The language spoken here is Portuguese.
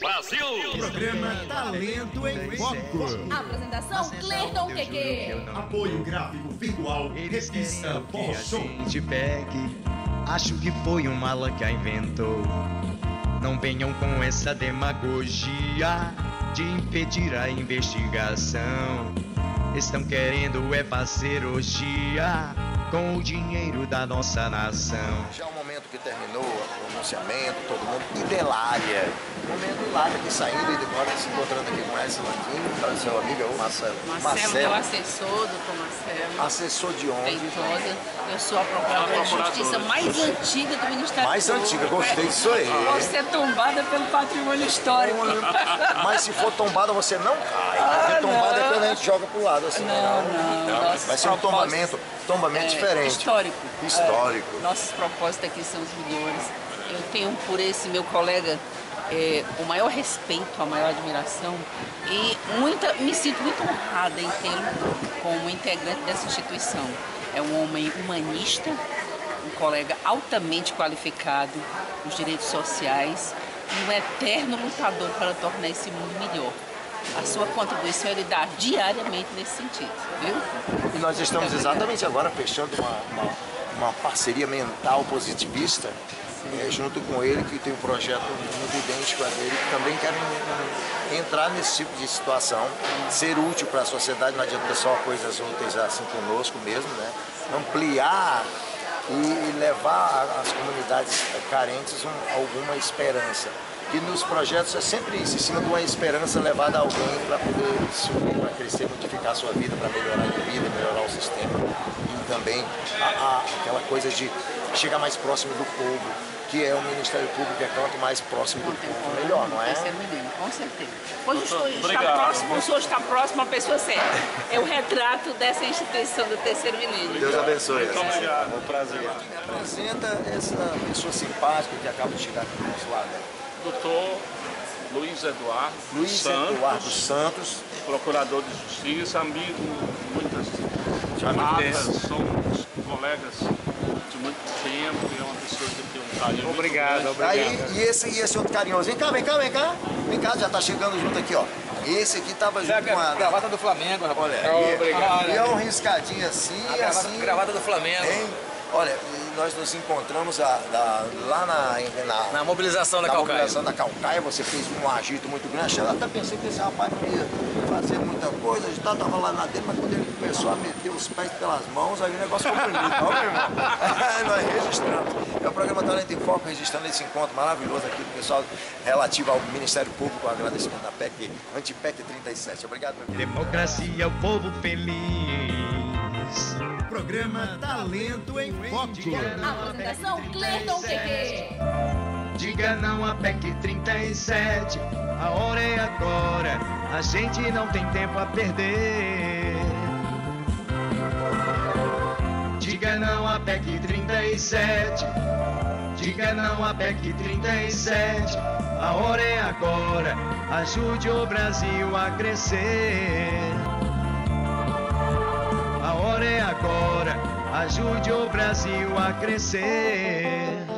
Brasil! Programa Talento em Foco. Apresentação Cleiton QQ. Apoio gráfico virtual. Revista Pós-Show. Acho que foi um mala que a inventou. Não venham com essa demagogia de impedir a investigação. Estão querendo fazer orgia com o dinheiro da nossa nação. Já o momento que terminou o pronunciamento, todo mundo, Hilária. O momento Hilária aqui saindo e agora se encontrando aqui com essa Landinho, seu amigo, o Marcelo. Marcelo, meu assessor, doutor Marcelo. Assessor de onde? Feitosa. Eu sou a procuradora de justiça mais antiga do Ministério Mais Público. antiga, gostei disso aí. Você é tombada pelo patrimônio histórico. Mas se for tombada, você não cai. Porque tombada é quando a gente joga pro lado assim. Não. Vai ser um tombamento diferente. Histórico. Nossos propósitos aqui são os melhores. Eu tenho por esse meu colega o maior respeito, a maior admiração e me sinto muito honrada em tê-lo como integrante dessa instituição. É um homem humanista, um colega altamente qualificado nos direitos sociais e um eterno lutador para tornar esse mundo melhor. A sua contribuição ele dá diariamente nesse sentido, viu? E nós estamos exatamente agora fechando uma parceria mental positivista, junto com ele, que tem um projeto muito idêntico a dele, que também querem entrar nesse tipo de situação, ser útil para a sociedade, não adianta só coisas úteis assim conosco mesmo, né? Ampliar e levar às comunidades carentes alguma esperança. E nos projetos é sempre isso, em cima de uma esperança levada a alguém para poder subir, para crescer, modificar a sua vida, para melhorar a vida, melhorar o sistema. E também aquela coisa de chegar mais próximo do povo, que é o Ministério Público, que é quanto mais próximo do povo, melhor, não é? Com certeza. Hoje o senhor está próximo à pessoa certa. É o retrato dessa instituição do terceiro milênio. Deus abençoe. Muito obrigado, é um prazer. Apresenta essa pessoa simpática que acaba de chegar aqui do nosso lado. Doutor Luiz Eduardo Santos, procurador de justiça, amigo de muitas datas, somos colegas de muito tempo, e é uma pessoa que tem um carinho. Obrigado. Aí, e esse outro carinhoso, vem cá, já tá chegando junto aqui, ó. Esse aqui tava junto com a gravata do Flamengo, rapaz. Olha, e é um riscadinho assim, Gravata do Flamengo. Hein? Olha, nós nos encontramos lá na mobilização da Calcaia. Na mobilização da Calcaia, você fez um agito muito grande. Eu até pensei que esse rapaz não ia fazer muita coisa, a gente tava lá na dentro, mas quando ele começou a meter os pés pelas mãos, aí o negócio ficou bonito, ó, meu irmão. Nós registramos. É o programa Talento em Foco, registrando esse encontro maravilhoso aqui do pessoal relativo ao Ministério Público, o agradecimento da PEC, Anti-PEC 37. Obrigado, meu irmão. Democracia, o povo feliz. Programa Talento em Foco. Apresentação Cleiton QQ. Diga não a PEC 37, a hora é agora, a gente não tem tempo a perder. Diga não a PEC 37, diga não a PEC 37, a hora é agora, ajude o Brasil a crescer. A hora é agora, ajude o Brasil a crescer.